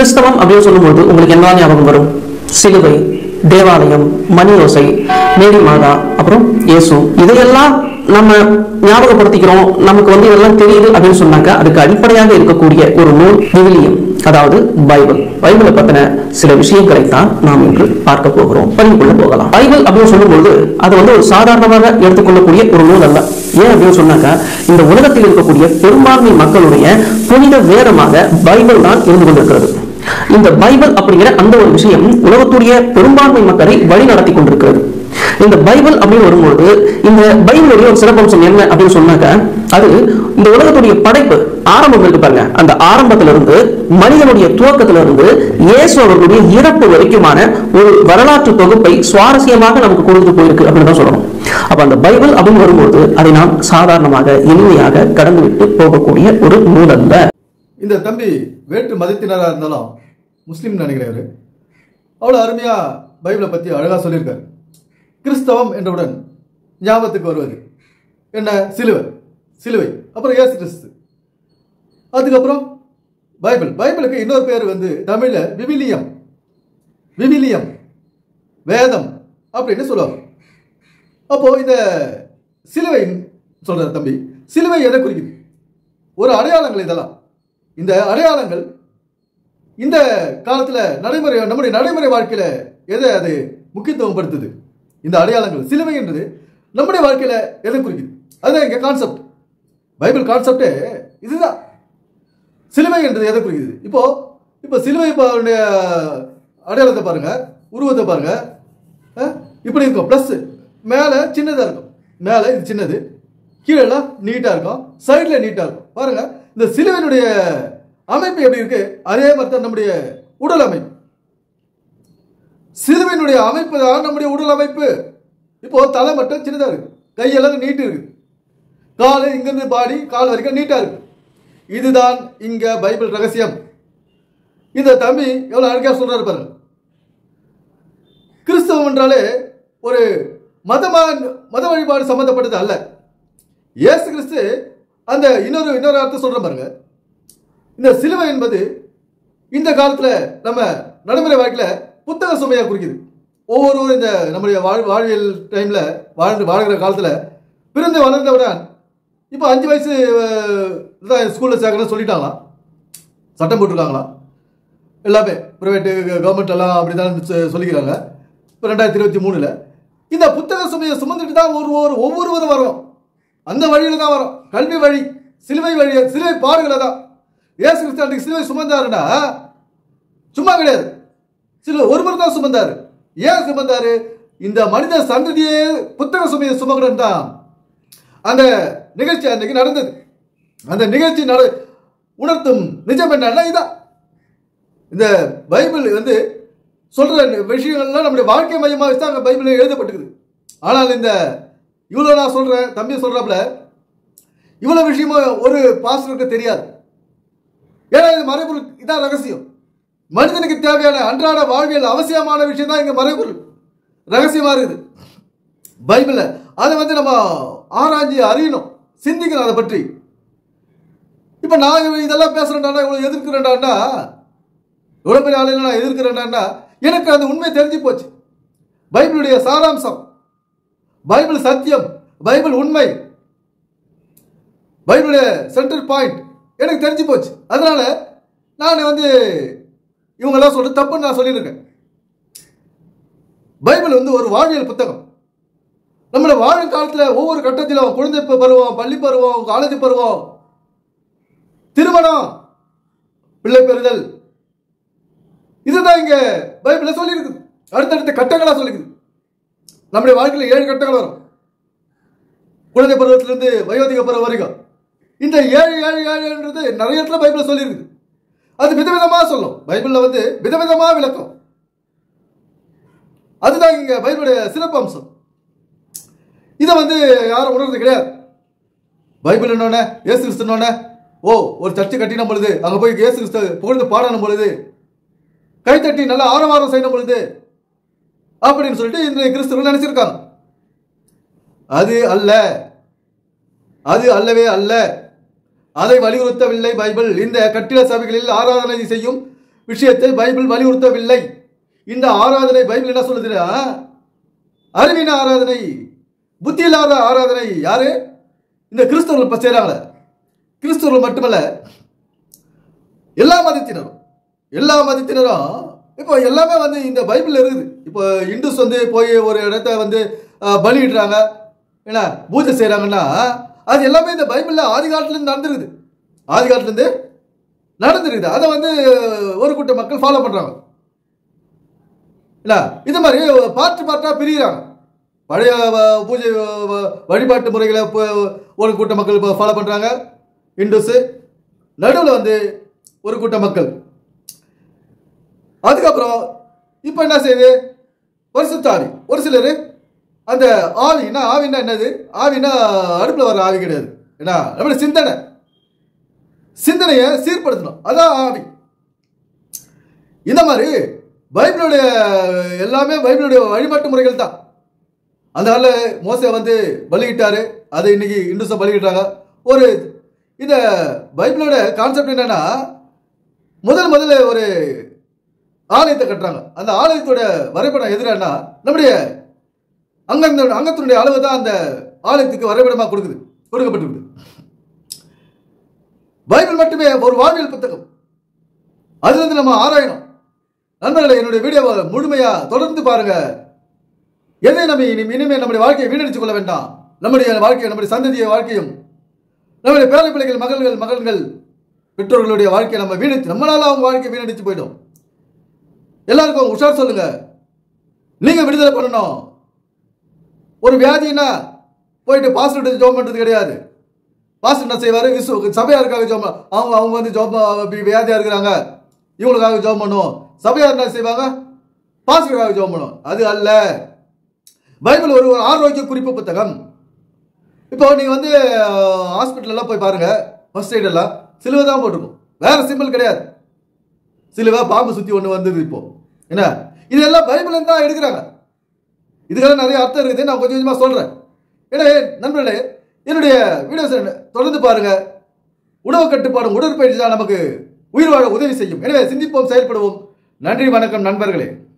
கிறிஸ்தவம் அப்படின்னு சொல்லும்போது உங்களுக்கு என்ன ஞாபகம் வரும்? சிலுவை, தேவாலயம், மணி ஓசை, மேரி மாதா, அப்புறம் இயேசு, இதையெல்லாம் நம்ம ஞாபகப்படுத்திக்கிறோம். நமக்கு இதெல்லாம் தெரியுது அப்படின்னு சொன்னாக்க அதுக்கு அடிப்படையாக இருக்கக்கூடிய ஒரு நூல் விவிலியம், அதாவது பைபிள். பைபிளை பத்தின சில விஷயங்களை தான் நாம் இன்று பார்க்க போகிறோம். பதிவுக்குள்ள போகலாம். பைபிள் அப்படின்னு சொல்லும்போது அது ஒரு சாதாரணமாக எடுத்துக்கொள்ளக்கூடிய ஒரு நூல் அல்ல. ஏன் அப்படின்னு சொன்னாக்க இந்த உலகத்தில் இருக்கக்கூடிய பெரும்பான்மை மக்களுடைய புனித வேதமாக பைபிள் தான் இருந்து கொண்டிருக்கிறது. இந்த பைபிள் அப்படிங்கிற அந்த ஒரு விஷயம் உலகத்துடைய பெரும்பான்மை மக்களை வழி நடத்தி கொண்டிருக்கிறது. இந்த பைபிள் அப்படின்னு வரும்போது இந்த பைபிளுடைய ஒரு சிறப்பம்சம் என்ன அப்படின்னு சொன்னாக்க அது இந்த உலகத்துடைய படைப்பு ஆரம்பம் இருக்கு பாருங்க. அந்த ஆரம்பத்திலிருந்து மனிதனுடைய துவக்கத்திலிருந்து இயேசு அவர்களுடைய இறப்பு வரைக்குமான ஒரு வரலாற்று தொகுப்பை சுவாரஸ்யமாக நமக்கு கொடுத்து போயிருக்கு அப்படின்னு தான் சொல்லணும். அப்ப அந்த பைபிள் அப்படின்னு வரும்போது அதை நாம் சாதாரணமாக எளிமையாக கடந்து விட்டு போகக்கூடிய ஒரு நூல் அல்ல. இந்த தம்பி வேற்று மதத்தினராக இருந்தாலும் முஸ்லீம் நினைக்கிறவர் அவ்வளோ அருமையா பைபிளை பற்றி அழகாக சொல்லியிருக்காரு. கிறிஸ்தவம் என்றவுடன் ஞாபகத்துக்கு வருவது என்ன? சிலுவை, அப்புறம் இயேசு கிறிஸ்து, அதுக்கப்புறம் பைபிள். பைபிளுக்கு இன்னொரு பேர் தமிழ்ல விவிலியம், வேதம் அப்படின்னு சொல்லுவாங்க. அப்போ இந்த சிலுவை சொல்ற தம்பி, சிலுவை எதை குறிக்குது? ஒரு அடையாளங்கள். இதெல்லாம் இந்த அடையாளங்கள் இந்த காலத்துல நம்முடைய நடைமுறை வாழ்க்கையில எதை அது முக்கியத்துவம் படுத்துது? இந்த அடையாளங்கள், சிலுவை என்றது நம்முடைய வாழ்க்கையில எதை குறிக்குது? அதுதான் இங்க கான்செப்ட். பைபிள் கான்செப்டே இதுதான். சிலுவை என்றது எதை குறிக்குது? இப்போ சிலுவை அடையாளத்தை பாருங்க, உருவத்தை பாருங்க. இப்படி இருக்கும். பிளஸ் மேல சின்னதா இருக்கும். மேல இது சின்னது, கீழே நீட்டா இருக்கும், சைட்ல நீட்டா இருக்கும். பாருங்க இந்த சிலுவையினுடைய அமைப்பு எப்படி இருக்கு? அதே மாதிரி தான் நம்முடைய உடல் அமைப்பு. சிலுவையினுடைய அமைப்பு தான் நம்முடைய உடல் அமைப்பு. இப்போ தலை மட்டும் சின்னதா இருக்கு, கையெல்லாம் நீட்டு இருக்கு, காலு இங்கிருந்து பாடி கால் வரைக்கும் நீட்டா இருக்கு. இதுதான் இங்க பைபிள் ரகசியம். இந்த தம்பி எவ்வளவு அழகா சொல்றாரு பாருங்க. கிறிஸ்தவம் என்றாலே ஒரு மத வழிபாடு சம்பந்தப்பட்டது அல்ல. இயேசு கிறிஸ்து அந்த இன்னொரு அர்த்தம் சொல்ற பாருங்க. இந்த சிலுவை என்பது இந்த காலத்துல நம்ம நடைமுறை வாழ்க்கையில புத்தக சுமையா குறிக்குது. ஒவ்வொருவரும் இந்த நம்முடைய வாழ்வியல் டைம்ல வாழ்கிற காலத்துல பிறந்து வளர்ந்தவுடன் இப்போ 5 வயசு ஸ்கூல்ல சேர்க்கணும்னு சொல்லிட்டாங்களாம், சட்டம் போட்டிருக்காங்களாம். எல்லாமே பிரைவேட் கவர்மெண்ட் எல்லாம் அப்படிதான் சொல்லிக்கிறாங்க. இப்போ 2023 இந்த புத்தக சுமையை சுமந்துட்டு தான் ஒவ்வொருவரும் வரும். அந்த வழியில தான் வரும். கல்வி வழி, சிலுவை வழி, சிலுவை பாடுகளை தான். இயேசு கிறிஸ்து சிலுவை சுமந்தாருன்னா சும்மா கிடையாது. சிலுவை ஒருவர் தான் சுமந்தாரு. ஏன் சுமந்தாரு? இந்த மனித சந்ததியே புத்தக சுமையை சுமக்கணும் தான் அந்த நிகழ்ச்சி அன்னைக்கு நடந்தது. அந்த நிகழ்ச்சி உணர்த்தும் நிஜம் என்னன்னா இதான். இந்த பைபிள் சொல்ற விஷயங்கள்லாம் நம்முடைய வாழ்க்கை மையமா வச்சு தான் பைபிள் எழுதப்பட்டிருக்குது. ஆனால் இந்த இவ்வளவு நான் சொல்றேன், தம்பி சொல்றாப்ல, இவ்வளவு விஷயமும் ஒரு பாஸ்டருக்கு தெரியாது. ஏன்னா இது மறைபொருள், இதான் ரகசியம். மனிதனுக்கு தேவையான அன்றாட வாழ்வியல் அவசியமான விஷயம் தான் இங்க மறைபொருள் ரகசியமா இருக்குது பைபிள்ல. அதை நம்ம ஆராய்ச்சி அறியணும், சிந்திக்கணும் அதை பற்றி. இப்ப நான் இதெல்லாம் பேசுறேன்டா, இவ்வளவு எதிர்க்கிறேன்டா, இவ்வளவு பெரிய ஆளுநர் நான் எதிர்க்கிறேன்டா, எனக்கு அந்த உண்மை தெரிஞ்சு போச்சு. பைபிளுடைய சாராம்சம், பைபிள் சத்தியம், பைபிள் உண்மை, பைபிளுடைய சென்டர் பாயிண்ட் எனக்கு தெரிஞ்சு போச்சு. அதனால நான் இவங்கெல்லாம் சொல்றது தப்புன்னு நான் சொல்லியிருக்கேன். பைபிள் ஒரு வாழ்வியல் புத்தகம். நம்மளோட வாழும் காலத்துல ஒவ்வொரு கட்டத்திலும் குழந்தை பருவம், பள்ளி பருவம், காலேஜ் பருவம், திருமணம், பிள்ளை பெறுதல், இதுதான் இங்க பைபிள்ல சொல்லி இருக்குது. அடுத்தடுத்த கட்டங்களா சொல்லிக்குது. நம்முடைய வாழ்க்கையில 7 கட்டங்கள் வரும். குழந்தை பருவத்திலிருந்து வயோதிக பருவம் வரைக்கும். இந்த 7 நிறைய இடத்துல பைபிள்ல சொல்லி இருக்குது. அது விதவிதமா சொல்லும். பைபிள்ல விதவிதமா விளக்கம். அதுதான் இங்க பைபிளுடைய சிறப்பு அம்சம். இதை யாரும் உணர்றது கிடையாது. பைபிள் என்னோட இயேசு கிறிஸ்து ஒரு சர்ச்சை கட்டின பொழுது அங்க போய் இயேசு கிறிஸ்து புகழ்ந்து பாடணும் பொழுது, கைத்தட்டி நல்லா ஆரவாரம் செய்யணும் பொழுது அப்படின்னு சொல்லிட்டு இந்த கிறிஸ்தவர்கள் நினைச்சிருக்காங்க. அது அல்ல, அது அல்லவே அல்ல. அதை வலியுறுத்தவில்லை பைபிள். இந்த கட்டிட சபைகளில் ஆராதனை செய்யும் விஷயத்தை பைபிள் வலியுறுத்தவில்லை. இந்த ஆராதனை பைபிள் என்ன சொல்லுதுன்னா அறிவின ஆராதனை, புத்தி இல்லாத ஆராதனை. யாரு? இந்த கிறிஸ்தவர்கள் செய்றாங்க. கிறிஸ்தவர்கள் மட்டுமல்ல, எல்லா மதத்தினரும் இப்போ எல்லாமே வந்து இந்த பைபிள் இருக்குது. இப்போ இந்துஸ் வந்து போய் ஒரு இடத்த வந்து பலியிடுறாங்க, என்ன பூஜை செய்யறாங்கன்னா அது எல்லாமே இந்த பைபிள்ல ஆதி காலத்துலேருந்து நடந்துருக்குது. அதை வந்து ஒரு கூட்ட மக்கள் ஃபாலோ பண்றாங்க. இது மாதிரி பார்ட்டா பிரிகிறாங்க. பழைய பூஜை வழிபாட்டு முறைகளை ஒரு கூட்ட மக்கள் ஃபாலோ பண்றாங்க, இந்துஸ். நடுவில் வந்து ஒரு கூட்ட மக்கள். அதுக்கப்புறம் இப்ப என்ன செய்யுது? பரிசுத்த ஆவி. ஒரு சிலர் அந்த ஆவின்னா என்னது? ஆவினா அடுப்புல வர ஆவி கிடையாது. ஏன்னா நம்மளுடைய சிந்தனையை சீர்படுத்தணும், அதான் ஆவி. இந்த மாதிரி பைபிளுடைய எல்லாமே பைபிளுடைய வழிபாட்டு முறைகள் தான். அந்த நாளில் மோசே வந்து பலியிட்டாரு, அதை இன்னைக்கு இந்துஸை பலியிட்டாங்க. ஒரு இந்த பைபிளோட கான்செப்ட் என்னன்னா, முதல்ல ஒரு ஆலயத்தை கட்டுறாங்க. அந்த ஆலயத்தோட வரைபடம் எதிரானா நம்முடைய அங்கத்தினுடைய அளவு தான் அந்த ஆலயத்துக்கு வரைபடமாக கொடுக்கப்பட்டிருக்கு. பைபிள் மட்டுமே ஒரு வாழ்வியல் புத்தகம். அதுல இருந்து நம்ம ஆராயணும். நண்பர்களே, என்னுடைய வீடியோவை முழுமையா தொடர்ந்து பாருங்க. எதை நம்ம இனிமே நம்முடைய வாழ்க்கையை வீணடித்துக் கொள்ள வேண்டாம். நம்முடைய வாழ்க்கையை, நம்முடைய சந்ததிய வாழ்க்கையும், நம்முடைய பேர பிள்ளைகள், மகள்கள், பெற்றோர்களுடைய வாழ்க்கையை நம்ம நம்மளால அவங்க வாழ்க்கையை வீணடித்து போயிடும். எல்லாருக்கும் உஷார் சொல்லுங்க. நீங்க விடுதலை பண்ணணும். ஒரு வியாதினா போயிட்டு பாஸ்டர் ஜோம் பண்றது கிடையாது. பாஸ்டர் என்ன செய்வாரு? சபையாருக்காக ஜோம், அவங்க வந்து ஜோம் வியாதியா இருக்கிறாங்க, இவங்களுக்காக ஜோம் பண்ணுவோம். சபையார் என்ன செய்வாங்க? பாஸ்டருக்காக ஜோம் பண்ணுவோம். அது அல்ல. பைபிள் ஒரு ஆரோக்கிய குறிப்பு புத்தகம். இப்போ நீங்க வந்து ஹாஸ்பிட்டல் எல்லாம் போய் பாருங்க, ஃபர்ஸ்ட் எய்ட் எல்லாம் சிலுவை தான் போட்டிருக்கும், வேற சிம்பிள் கிடையாது. சிலுவை, பாம்பு சுத்தி ஒண்ணு வந்தது. இப்போ என்ன இதெல்லாம் பைபிள் தான் எடுக்கிறாங்க. இதுக்கெல்லாம் நிறைய அர்த்தம் இருக்குது. நான் கொஞ்சமா சொல்றேன். எனவே நண்பர்களே, என்னுடைய வீடியோஸ் தொடர்ந்து பாருங்க. உணவு கட்டுப்பாடும் உடற்பயிற்சி தான் நமக்கு உயிர் வாழ உதவி செய்யும். எனவே சிந்திப்போம், செயல்படுவோம். நன்றி, வணக்கம் நண்பர்களே.